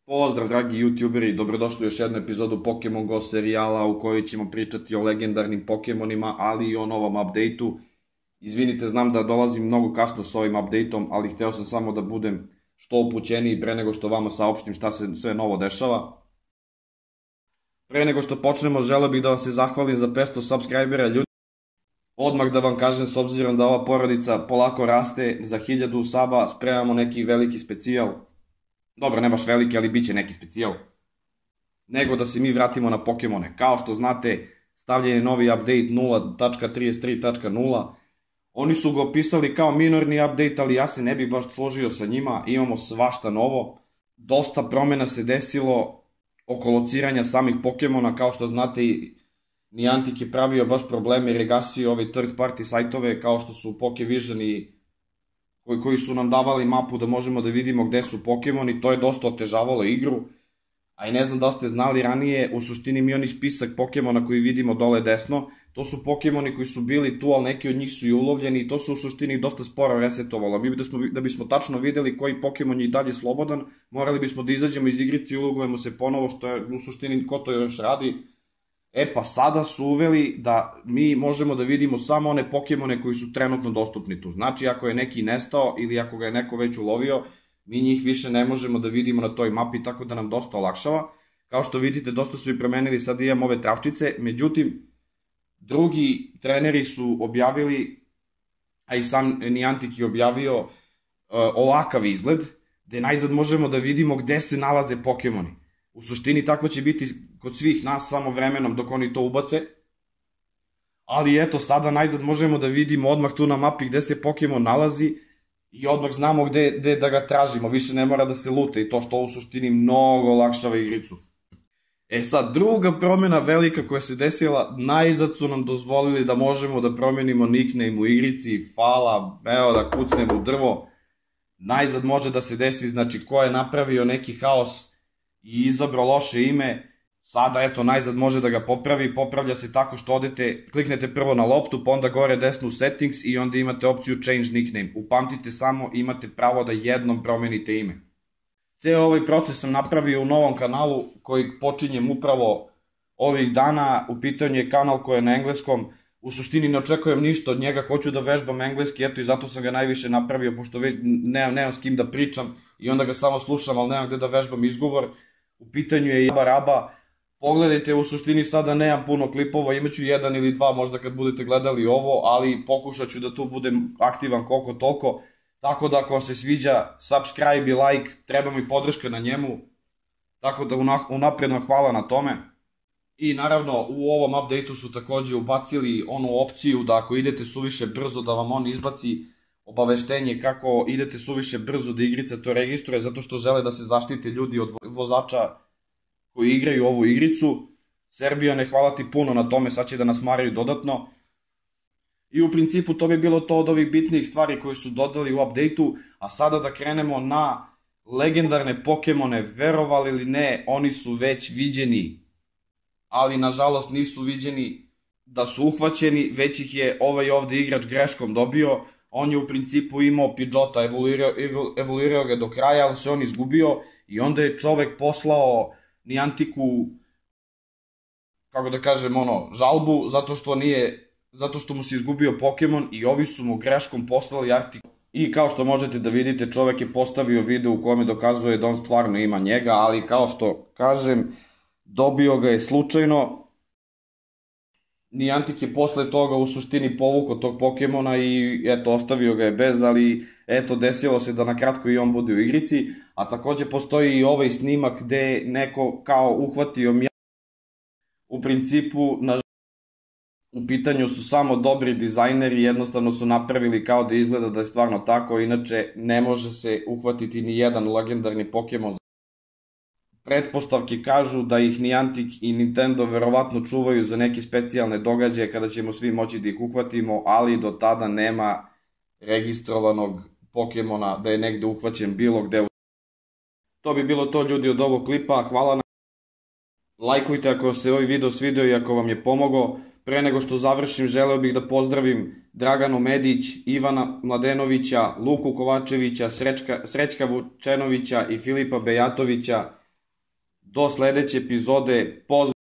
Pozdrav dragi youtuberi, dobrodošli u još jednu epizodu Pokemon Go serijala u kojoj ćemo pričati o legendarnim Pokemonima, ali i o novom updateu. Izvinite, znam da dolazim mnogo kasno s ovim updateom, ali hteo sam samo da budem što upućeniji pre nego što vama saopštim šta se sve novo dešava. Pre nego što počnemo, želeo bih da vam se zahvalim za 500 subscribera, ljudi. Odmah da vam kažem, s obzirom da ova porodica polako raste, za 1000 saba spremamo neki veliki specijal. Dobro, ne baš veliki, ali bit će neki specijal. Nego da se mi vratimo na Pokemone. Kao što znate, stavljen je novi update 0.33.0. Oni su ga opisali kao minorni update, ali ja se ne bih baš složio sa njima. Imamo svašta novo. Dosta promjena se desilo oko lociranja samih Pokemona. Kao što znate, Niantic je pravio baš probleme jer je gasio ove third party sajtove kao što su Pokevision i koji su nam davali mapu da možemo da vidimo gde su Pokemoni. To je dosta otežavalo igru. A i ne znam da ste znali ranije, u suštini mi oni spisak Pokemona koji vidimo dole desno, to su Pokemoni koji su bili tu, ali neki od njih su i ulovljeni i to se u suštini dosta sporo resetovalo. Da bismo tačno videli koji Pokemon je i dalje slobodan, morali bismo da izađemo iz igrice i ulogujemo se ponovo, što je u suštini ko to još radi. E pa sada su uveli da mi možemo da vidimo samo one Pokemone koji su trenutno dostupni tu. Znači ako je neki nestao ili ako ga je neko već ulovio, mi njih više ne možemo da vidimo na toj mapi, tako da nam dosta olakšava. Kao što vidite, dosta su i promenili, sad imam ove travčice, međutim, drugi treneri su objavili, a i sam Niantic je objavio ovakav izgled, gde najzad možemo da vidimo gde se nalaze Pokemoni. U suštini tako će biti kod svih nas samo vremenom dok oni to ubace. Ali eto, sada najzad možemo da vidimo odmah tu na mapi gde se Pokemon nalazi i odmah znamo gde da ga tražimo. Više ne mora da se luta i to što u suštini mnogo olakšava igricu. E sad, druga promjena velika koja se desila, najzad su nam dozvolili da možemo da promenimo nickname u igrici. Hvala, evo da kucnemo u drvo. Najzad može da se desi, znači ko je napravio neki haos i izabrao loše ime, sada eto najzad može da ga popravi. Popravlja se tako što odete, kliknete prvo na loptu, pa onda gore desno u settings i onda imate opciju change nickname. Upamtite samo, imate pravo da jednom promenite ime. Ceo ovaj proces sam napravio u novom kanalu koji počinjem upravo ovih dana. U pitanju je kanal koji je na engleskom. U suštini ne očekujem ništa od njega, hoću da vežbam engleski, eto i zato sam ga najviše napravio, pošto već nemam s kim da pričam i onda ga samo slušam, ali nemam gde da vežbam izgovor. U pitanju je Jaba Raba. Pogledajte, u suštini sada nemam puno klipova, imaću jedan ili dva možda kad budete gledali ovo, ali pokušat ću da tu budem aktivan koliko toliko. Tako da ako vam se sviđa, subscribe i like, treba mi podrška na njemu. Tako da unapred vam hvala na tome. I naravno u ovom updateu su takođe ubacili onu opciju da ako idete suviše brzo da vam on izbaci obaveštenje kako idete suviše brzo da igrica to registruje, zato što žele da se zaštite ljudi od vozača koji igraju ovu igricu. Serbija, ne hvala ti puno na tome, sad će da nas maraju dodatno. I u principu to bi bilo to od ovih bitnijih stvari koje su dodali u updateu, a sada da krenemo na legendarne Pokemone. Verovali ili ne, oni su već viđeni, ali nažalost nisu viđeni da su uhvaćeni, već ih je ovaj ovde igrač greškom dobio. On je u principu imao Pidgeota, evoluirao ga do kraja, ali se on izgubio i onda je čovek poslao Nianticu, kako da kažem, žalbu, zato što mu se izgubio Pokemon i ovi su mu greškom poslali artikul. I kao što možete da vidite, čovek je postavio video u kome dokazuje da on stvarno ima njega, ali kao što kažem, dobio ga je slučajno. Niantic je posle toga u suštini povukao tog Pokemona i eto, ostavio ga je bez, ali eto, desilo se da na kratko i on bude u igrici, a takođe postoji i ovaj snimak gde neko kao uhvatio Mjau. U principu, u pitanju su samo dobri dizajneri, jednostavno su napravili kao da izgleda da je stvarno tako, inače ne može se uhvatiti ni jedan legendarni Pokemon. Pretpostavke kažu da ih Niantic i Nintendo verovatno čuvaju za neke specijalne događaje kada ćemo svi moći da ih uhvatimo, ali do tada nema registrovanog Pokemona da je negde uhvaćen bilo gde. To bi bilo to, ljudi, od ovog klipa. Hvala na lajkujte ako se ovaj video svidio i ako vam je pomogao. Pre nego što završim, želeo bih da pozdravim Draganu Medić, Ivana Mladenovića, Luku Kovačevića, Srećka Vučenovića i Filipa Bejatovića. Do sledeće epizode, pozdrav!